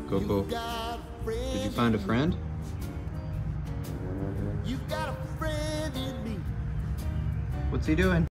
Coco, did you find a friend? What's he doing?